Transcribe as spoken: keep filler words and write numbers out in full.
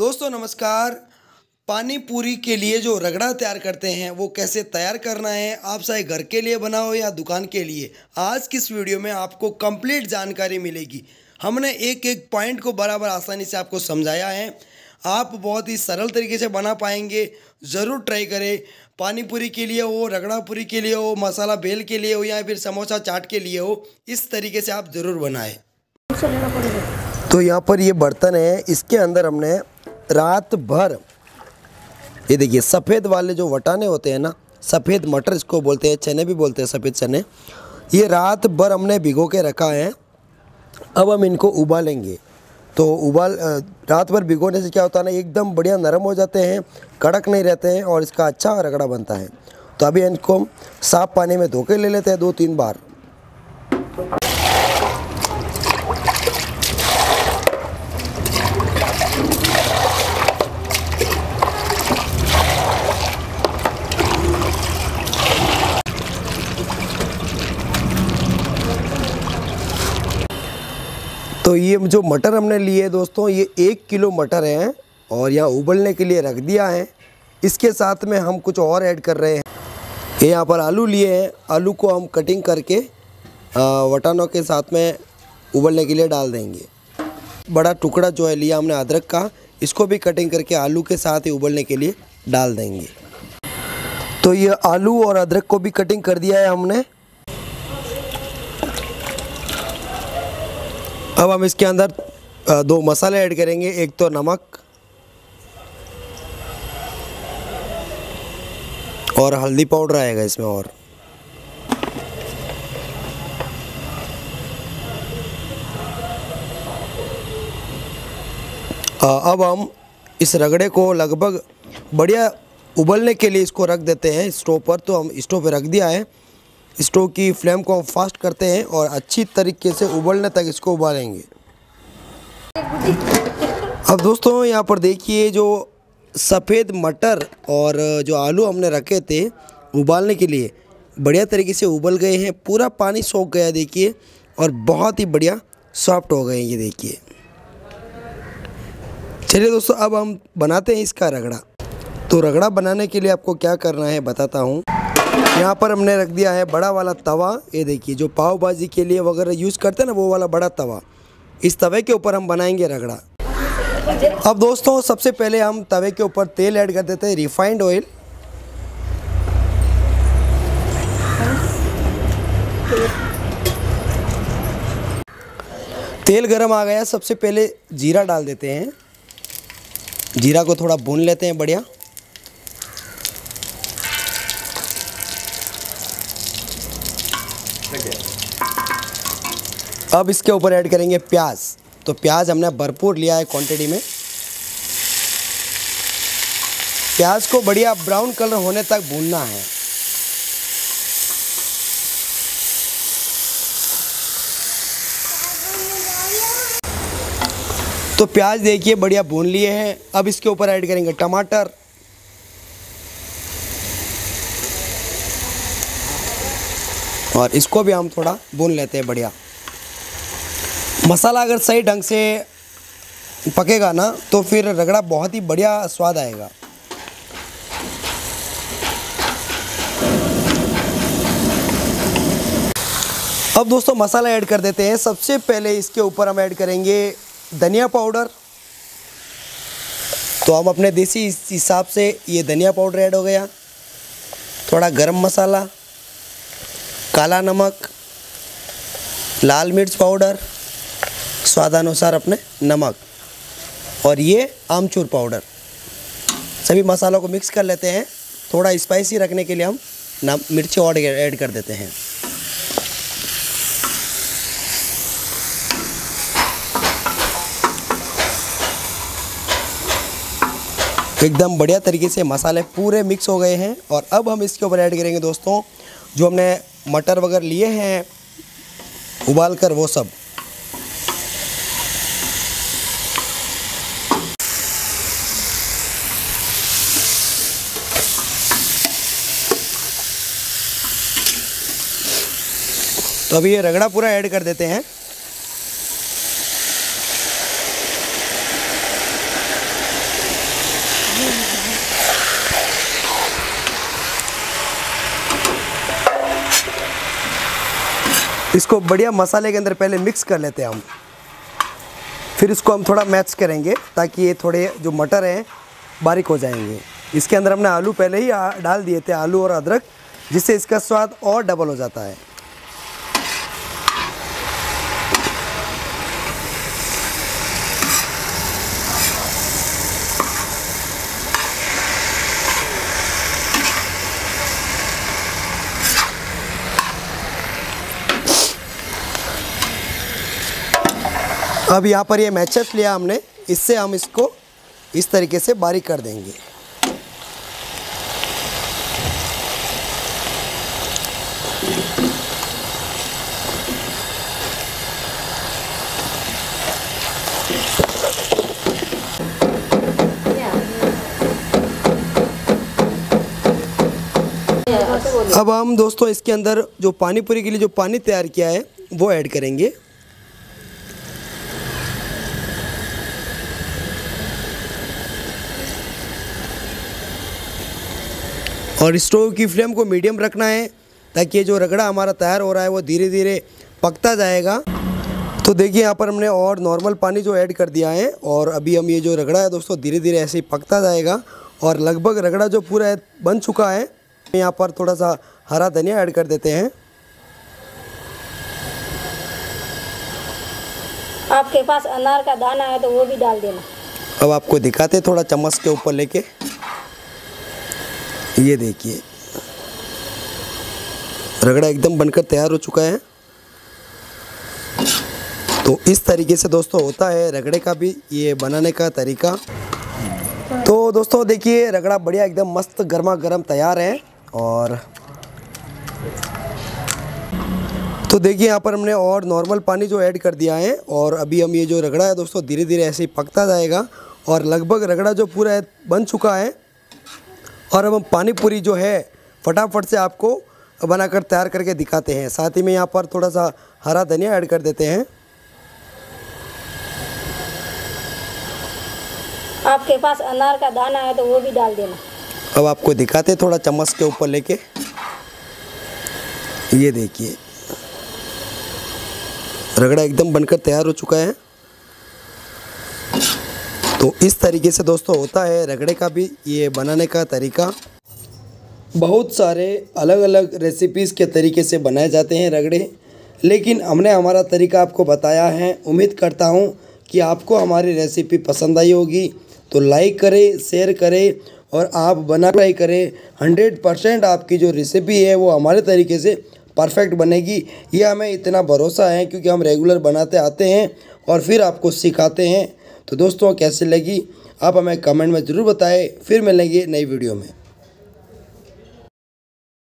दोस्तों नमस्कार। पानी पूरी के लिए जो रगड़ा तैयार करते हैं वो कैसे तैयार करना है, आप चाहे घर के लिए बनाओ या दुकान के लिए, आज की इस वीडियो में आपको कंप्लीट जानकारी मिलेगी। हमने एक एक पॉइंट को बराबर आसानी से आपको समझाया है। आप बहुत ही सरल तरीके से बना पाएंगे। ज़रूर ट्राई करें। पानी पूरी के लिए हो, रगड़ा पूरी के लिए हो, मसाला भेल के लिए हो या फिर समोसा चाट के लिए हो, इस तरीके से आप ज़रूर बनाएं। तो यहाँ पर ये बर्तन है, इसके अंदर हमने रात भर, ये देखिए सफ़ेद वाले जो वटाने होते हैं ना, सफ़ेद मटर इसको बोलते हैं, चने भी बोलते हैं, सफ़ेद चने, ये रात भर हमने भिगो के रखा है। अब हम इनको उबालेंगे। तो उबाल रात भर भिगोने से क्या होता है ना, एकदम बढ़िया नरम हो जाते हैं, कड़क नहीं रहते हैं और इसका अच्छा रगड़ा बनता है। तो अभी इनको हम साफ़ पानी में धो के ले लेते हैं दो तीन बार। तो ये जो मटर हमने लिए दोस्तों, ये एक किलो मटर है और यहाँ उबलने के लिए रख दिया है। इसके साथ में हम कुछ और ऐड कर रहे हैं। ये यहाँ पर आलू लिए हैं, आलू को हम कटिंग करके वटानों के साथ में उबलने के लिए डाल देंगे। बड़ा टुकड़ा जो है लिया हमने अदरक का, इसको भी कटिंग करके आलू के साथ ही उबलने के लिए डाल देंगे। तो ये आलू और अदरक को भी कटिंग कर दिया है हमने। अब हम इसके अंदर दो मसाले ऐड करेंगे। एक तो नमक और हल्दी पाउडर आएगा इसमें। और अब हम इस रगड़े को लगभग बढ़िया उबलने के लिए इसको रख देते हैं स्टोव पर। तो हम स्टोव पर रख दिया है। स्टोव की फ्लेम को हम फास्ट करते हैं और अच्छी तरीके से उबलने तक इसको उबालेंगे। अब दोस्तों यहाँ पर देखिए, जो सफ़ेद मटर और जो आलू हमने रखे थे उबालने के लिए, बढ़िया तरीके से उबल गए हैं। पूरा पानी सोख गया देखिए, और बहुत ही बढ़िया सॉफ्ट हो गए हैं ये देखिए। चलिए दोस्तों, अब हम बनाते हैं इसका रगड़ा। तो रगड़ा बनाने के लिए आपको क्या करना है बताता हूँ। यहाँ पर हमने रख दिया है बड़ा वाला तवा। ये देखिए, जो पाव भाजी के लिए वगैरह यूज़ करते हैं ना, वो वाला बड़ा तवा। इस तवे के ऊपर हम बनाएंगे रगड़ा। अब दोस्तों सबसे पहले हम तवे के ऊपर तेल ऐड कर देते हैं, रिफाइंड ऑयल। तेल गरम आ गया, सबसे पहले जीरा डाल देते हैं। जीरा को थोड़ा भून लेते हैं बढ़िया। अब इसके ऊपर ऐड करेंगे प्याज। तो प्याज हमने भरपूर लिया है क्वांटिटी में। प्याज को बढ़िया ब्राउन कलर होने तक भूनना है। तो प्याज देखिए बढ़िया भून लिए हैं। अब इसके ऊपर ऐड करेंगे टमाटर, और इसको भी हम थोड़ा भून लेते हैं बढ़िया। मसाला अगर सही ढंग से पकेगा ना, तो फिर रगड़ा बहुत ही बढ़िया स्वाद आएगा। अब दोस्तों मसाला ऐड कर देते हैं। सबसे पहले इसके ऊपर हम ऐड करेंगे धनिया पाउडर। तो हम अपने देसी हिसाब से ये धनिया पाउडर ऐड हो गया। थोड़ा गरम मसाला, काला नमक, लाल मिर्च पाउडर, स्वादानुसार अपने नमक, और ये आमचूर पाउडर। सभी मसालों को मिक्स कर लेते हैं। थोड़ा स्पाइसी रखने के लिए हम नम मिर्ची और ऐड कर देते हैं। एकदम बढ़िया तरीके से मसाले पूरे मिक्स हो गए हैं। और अब हम इसके ऊपर ऐड करेंगे दोस्तों जो हमने मटर वगैरह लिए हैं उबाल कर, वो सब। तो अभी ये रगड़ा पूरा ऐड कर देते हैं। इसको बढ़िया मसाले के अंदर पहले मिक्स कर लेते हैं हम, फिर इसको हम थोड़ा मैच करेंगे ताकि ये थोड़े जो मटर हैं बारीक हो जाएंगे। इसके अंदर हमने आलू पहले ही डाल दिए थे, आलू और अदरक, जिससे इसका स्वाद और डबल हो जाता है। अब यहाँ पर ये मैशअप लिया हमने, इससे हम इसको इस तरीके से बारीक कर देंगे। अब हम दोस्तों इसके अंदर जो पानी पूरी के लिए जो पानी तैयार किया है वो ऐड करेंगे। और स्टोव की फ्लेम को मीडियम रखना है ताकि ये जो रगड़ा हमारा तैयार हो रहा है वो धीरे धीरे पकता जाएगा। तो देखिए यहाँ पर हमने और नॉर्मल पानी जो ऐड कर दिया है, और अभी हम ये जो रगड़ा है दोस्तों धीरे धीरे ऐसे ही पकता जाएगा। और लगभग रगड़ा जो पूरा है बन चुका है। यहाँ पर थोड़ा सा हरा धनिया ऐड कर देते हैं। आपके पास अनार का दाना है तो वो भी डाल देना। अब आपको दिखाते हैं थोड़ा चम्मच के ऊपर लेके, ये देखिए रगड़ा एकदम बनकर तैयार हो चुका है। तो इस तरीके से दोस्तों होता है रगड़े का भी ये बनाने का तरीका। तो दोस्तों देखिए रगड़ा बढ़िया एकदम मस्त गर्मा गर्म तैयार है। और तो देखिए यहाँ पर हमने और नॉर्मल पानी जो ऐड कर दिया है, और अभी हम ये जो रगड़ा है दोस्तों धीरे धीरे ऐसे ही पकता जाएगा। और लगभग रगड़ा जो पूरा है बन चुका है। और अब हम पानी पूरी जो है फटाफट से आपको बनाकर तैयार करके दिखाते हैं। साथ ही में यहाँ पर थोड़ा सा हरा धनिया ऐड कर देते हैं। आपके पास अनार का दाना है तो वो भी डाल देना। अब आपको दिखाते हैं थोड़ा चम्मच के ऊपर लेके, ये देखिए रगड़ा एकदम बनकर तैयार हो चुका है। तो इस तरीके से दोस्तों होता है रगड़े का भी ये बनाने का तरीका। बहुत सारे अलग अलग रेसिपीज़ के तरीके से बनाए जाते हैं रगड़े, लेकिन हमने हमारा तरीका आपको बताया है। उम्मीद करता हूँ कि आपको हमारी रेसिपी पसंद आई होगी। तो लाइक करें, शेयर करें और आप बना ट्राई करें। हंड्रेड परसेंट आपकी जो रेसिपी है वो हमारे तरीके से परफेक्ट बनेगी, ये हमें इतना भरोसा है क्योंकि हम रेगुलर बनाते आते हैं और फिर आपको सिखाते हैं। तो दोस्तों कैसी लगी आप हमें कमेंट में ज़रूर बताएं। फिर मिलेंगे नई वीडियो में।